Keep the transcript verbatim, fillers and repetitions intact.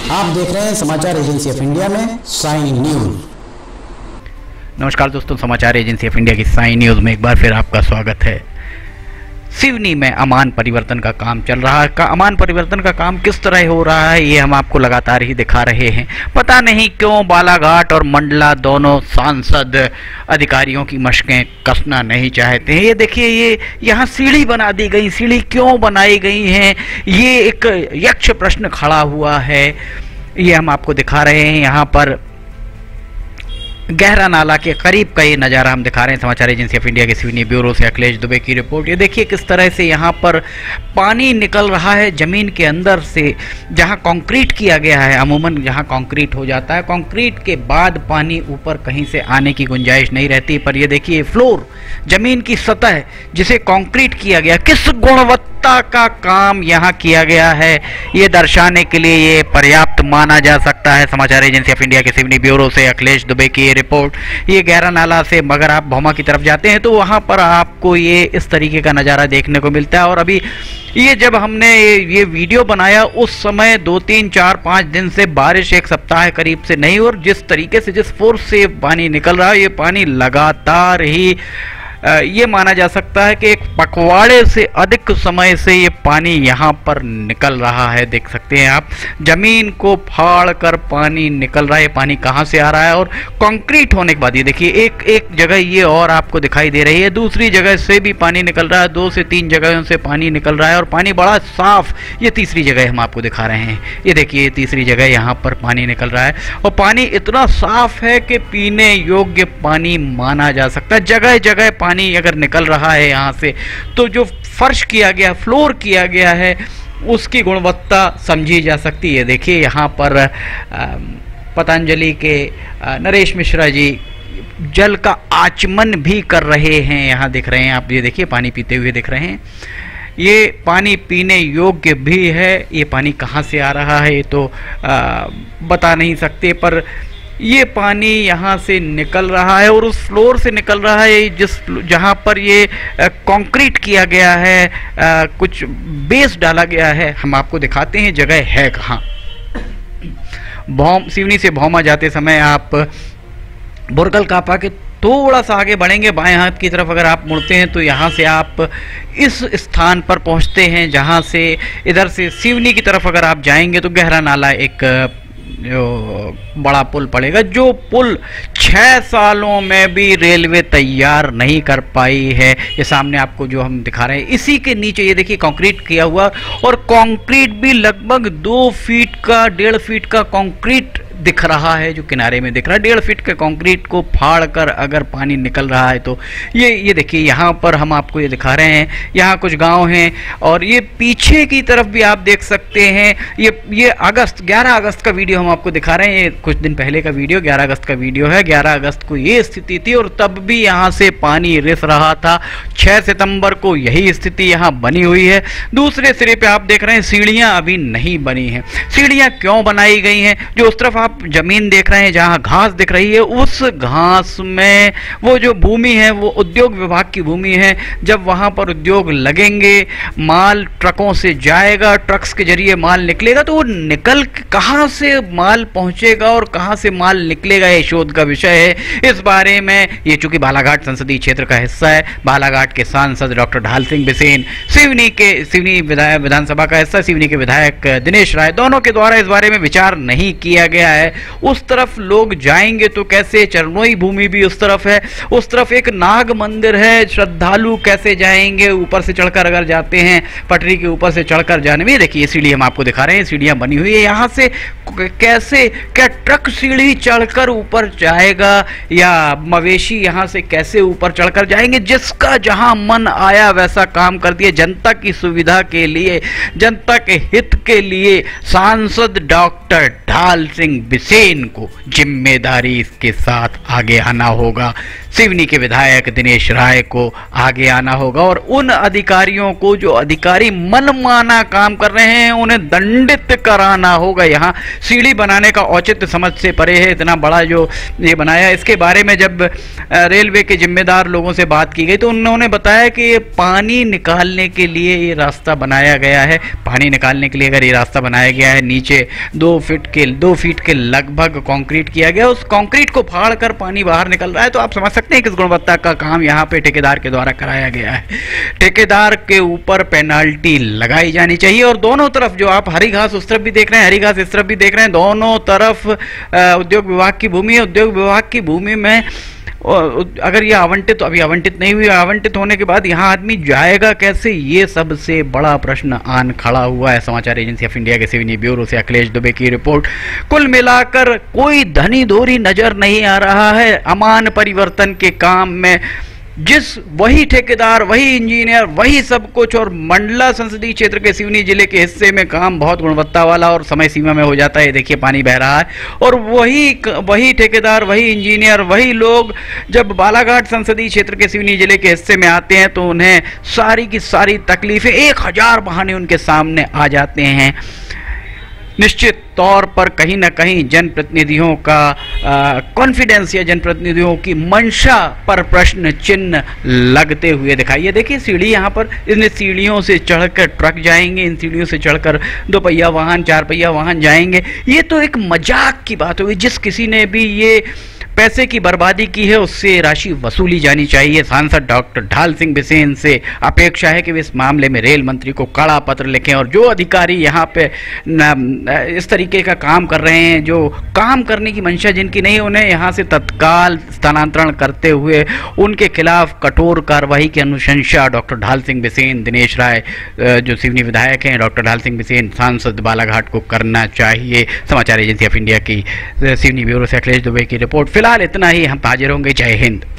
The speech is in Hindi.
आप देख रहे हैं समाचार एजेंसी ऑफ इंडिया में साइन न्यूज। नमस्कार दोस्तों, समाचार एजेंसी ऑफ इंडिया की साइन न्यूज में एक बार फिर आपका स्वागत है। सिवनी में अमान परिवर्तन का काम चल रहा है। का अमान परिवर्तन का काम किस तरह हो रहा है ये हम आपको लगातार ही दिखा रहे हैं। पता नहीं क्यों बालाघाट और मंडला दोनों सांसद अधिकारियों की मशकें कसना नहीं चाहते हैं। ये देखिए, ये यहाँ सीढ़ी बना दी गई। सीढ़ी क्यों बनाई गई हैं, ये एक यक्ष प्रश्न खड़ा हुआ है। ये हम आपको दिखा रहे हैं। यहाँ पर गहरा नाला के करीब का ये नज़ारा हम दिखा रहे हैं। समाचार एजेंसी ऑफ इंडिया के सिवनी ब्यूरो से अखिलेश दुबे की रिपोर्ट। ये देखिए किस तरह से यहाँ पर पानी निकल रहा है ज़मीन के अंदर से। जहाँ कंक्रीट किया गया है, अमूमन जहाँ कंक्रीट हो जाता है, कंक्रीट के बाद पानी ऊपर कहीं से आने की गुंजाइश नहीं रहती। पर ये देखिए फ्लोर, ज़मीन की सतह जिसे कंक्रीट किया गया, किस गुणवत्ता का काम यहाँ किया गया है, ये दर्शाने के लिए ये पर्याप्त माना जा सकता है। समाचार एजेंसी ऑफ इंडिया के सिवनी ब्यूरो से अखिलेश दुबे की रिपोर्ट। ये गहरा नाला से मगर आप भौमा की तरफ जाते हैं तो वहां पर आपको ये इस तरीके का नज़ारा देखने को मिलता है। और अभी ये जब हमने ये, ये वीडियो बनाया उस समय दो तीन चार पाँच दिन से बारिश एक सप्ताह करीब से नहीं, और जिस तरीके से जिस फोर्स से पानी निकल रहा है, ये पानी लगातार ही ये माना जा सकता है कि एक पखवाड़े से अधिक समय से ये पानी यहाँ पर निकल रहा है। देख सकते हैं आप, जमीन को फाड़ कर पानी निकल रहा है। पानी कहाँ से आ रहा है, और कंक्रीट होने के बाद ये देखिए एक एक जगह ये और आपको दिखाई दे रही है, दूसरी जगह से भी पानी निकल रहा है, दो से तीन जगहों से पानी निकल रहा है और पानी बड़ा साफ। ये तीसरी जगह हम आपको दिखा रहे हैं। ये देखिए ये तीसरी जगह यहाँ पर पानी निकल रहा है और पानी इतना साफ है कि पीने योग्य पानी माना जा सकता है। जगह जगह पानी अगर निकल रहा है यहाँ से, तो जो फर्श किया गया, फ्लोर किया गया है, उसकी गुणवत्ता समझी जा सकती है। देखिए यहाँ पर पतंजलि के नरेश मिश्रा जी जल का आचमन भी कर रहे हैं। यहाँ दिख रहे हैं आप, ये देखिए पानी पीते हुए दिख रहे हैं। ये पानी पीने योग्य भी है। ये पानी कहाँ से आ रहा है ये तो आ, बता नहीं सकते, पर ये पानी यहाँ से निकल रहा है और उस फ्लोर से निकल रहा है जिस जहाँ पर ये कंक्रीट किया गया है, आ, कुछ बेस डाला गया है। हम आपको दिखाते हैं जगह है कहाँ। भौम सिवनी से भौमा जाते समय आप बुरगल कापा के थोड़ा सा आगे बढ़ेंगे, बाएं हाथ की तरफ अगर आप मुड़ते हैं तो यहाँ से आप इस स्थान पर पहुँचते हैं जहाँ से इधर से सिवनी की तरफ अगर आप जाएंगे तो गहरा नाला एक जो बड़ा पुल पड़ेगा, जो पुल छः सालों में भी रेलवे तैयार नहीं कर पाई है। ये सामने आपको जो हम दिखा रहे हैं, इसी के नीचे ये देखिए कंक्रीट किया हुआ, और कंक्रीट भी लगभग दो फीट का डेढ़ फीट का कंक्रीट दिख रहा है, जो किनारे में दिख रहा है। डेढ़ फीट के कंक्रीट को फाड़ कर अगर पानी निकल रहा है तो ये ये देखिए यहाँ पर हम आपको ये दिखा रहे हैं। यहाँ कुछ गांव हैं और ये पीछे की तरफ भी आप देख सकते हैं। ये ये अगस्त ग्यारह अगस्त का वीडियो हम आपको दिखा रहे हैं। ये कुछ दिन पहले का वीडियो, ग्यारह अगस्त का वीडियो है। ग्यारह अगस्त को ये स्थिति थी और तब भी यहाँ से पानी रिस रहा था। छः सितंबर को यही स्थिति यहाँ बनी हुई है। दूसरे सिरे पे आप देख रहे हैं सीढ़ियाँ अभी नहीं बनी हैं। सीढ़ियाँ क्यों बनाई गई हैं? जो उस तरफ जमीन देख रहे हैं जहां घास दिख रही है, उस घास में वो जो भूमि है वो उद्योग विभाग की भूमि है। जब वहां पर उद्योग लगेंगे, माल ट्रकों से जाएगा, ट्रक्स के जरिए माल निकलेगा, तो वो निकल कहां से माल पहुंचेगा और कहां से माल निकलेगा, ये शोध का विषय है। इस बारे में ये चूंकि बालाघाट संसदीय क्षेत्र का हिस्सा है, बालाघाट के सांसद डॉक्टर ढाल सिंह बिसेन, सिवनी के सिवनी विधानसभा का हिस्सा सिवनी के विधायक दिनेश राय, दोनों के द्वारा इस बारे में विचार नहीं किया गया है। उस तरफ लोग जाएंगे तो कैसे, चरनोई भूमि भी उस तरफ है, उस तरफ एक नाग मंदिर है, श्रद्धालु कैसे जाएंगे? ऊपर से चढ़कर अगर जाते हैं, पटरी के ऊपर से चढ़कर जाने में, देखिए सीढ़ी हम आपको दिखा रहे हैं, सीढ़ियां बनी हुई है। यहाँ से कैसे, क्या ट्रक सीढ़ी चढ़कर ऊपर जाएगा या मवेशी यहाँ से कैसे ऊपर चढ़कर जाएंगे? जिसका जहां मन आया वैसा काम कर दिए। जनता की सुविधा के लिए, जनता के हित के लिए सांसद डॉक्टर ढाल सिंह बिसेन को जिम्मेदारी इसके साथ आगे आना होगा। सिवनी के विधायक दिनेश राय को आगे आना होगा और उन अधिकारियों को जो अधिकारी मनमाना काम कर रहे हैं उन्हें दंडित कराना होगा। यहाँ सीढ़ी बनाने का औचित्य समझ से परे है, इतना बड़ा जो ये बनाया। इसके बारे में जब रेलवे के जिम्मेदार लोगों से बात की गई तो उन्होंने बताया कि पानी निकालने के लिए ये रास्ता बनाया गया है। पानी निकालने के लिए अगर ये रास्ता बनाया गया है, नीचे दो फीट के दो फीट के लगभग कंक्रीट किया गया, उस कंक्रीट को फाड़ कर पानी बाहर निकल रहा है, तो आप समझ सकते हैं किस गुणवत्ता का काम यहाँ पे ठेकेदार के द्वारा कराया गया है। ठेकेदार के ऊपर पेनाल्टी लगाई जानी चाहिए। और दोनों तरफ जो आप हरी घास उस तरफ भी देख रहे हैं, हरी घास इस तरफ भी देख रहे हैं, दोनों तरफ उद्योग विभाग की भूमि है। उद्योग विभाग की भूमि में अगर ये आवंटित तो अभी आवंटित नहीं हुई, आवंटित होने के बाद यहाँ आदमी जाएगा कैसे, ये सबसे बड़ा प्रश्न आन खड़ा हुआ है। समाचार एजेंसी ऑफ इंडिया के सिवनी ब्यूरो से अखिलेश दुबे की रिपोर्ट। कुल मिलाकर कोई धनी धोरी नजर नहीं आ रहा है। अमान परिवर्तन के काम में जिस वही ठेकेदार, वही इंजीनियर, वही सब कुछ, और मंडला संसदीय क्षेत्र के सिवनी जिले के हिस्से में काम बहुत गुणवत्ता वाला और समय सीमा में हो जाता है। देखिए पानी बह रहा है, और वही वही ठेकेदार, वही इंजीनियर, वही लोग जब बालाघाट संसदीय क्षेत्र के सिवनी जिले के हिस्से में आते हैं तो उन्हें सारी की सारी तकलीफें, एक हजार बहाने उनके सामने आ जाते हैं। निश्चित तौर पर कहीं ना कहीं जनप्रतिनिधियों का कॉन्फिडेंस या जनप्रतिनिधियों की मंशा पर प्रश्न चिन्ह लगते हुए दिखाई। ये देखिए सीढ़ी, यहाँ पर इन सीढ़ियों से चढ़कर ट्रक जाएंगे, इन सीढ़ियों से चढ़कर दो पहिया वाहन, चार पहिया वाहन जाएंगे। ये तो एक मजाक की बात होगी। जिस किसी ने भी ये पैसे की बर्बादी की है उससे राशि वसूली जानी चाहिए। सांसद डॉक्टर ढाल सिंह बिसेन से अपेक्षा है कि वे इस मामले में रेल मंत्री को कड़ा पत्र लिखें, और जो अधिकारी यहाँ पे न, इस तरीके का काम कर रहे हैं, जो काम करने की मंशा जिनकी नहीं, उन्हें यहाँ से तत्काल स्थानांतरण करते हुए उनके खिलाफ कठोर कार्रवाई की अनुशंसा डॉक्टर ढाल सिंह बिसेन, दिनेश राय जो सिवनी विधायक हैं, डॉक्टर ढाल सिंह बिसेन सांसद बालाघाट को करना चाहिए। समाचार एजेंसी ऑफ इंडिया की सिवनी ब्यूरो से अखिलेश दुबे की रिपोर्ट। फिलहाल इतना ही, हम हाजिर होंगे। जय हिंद।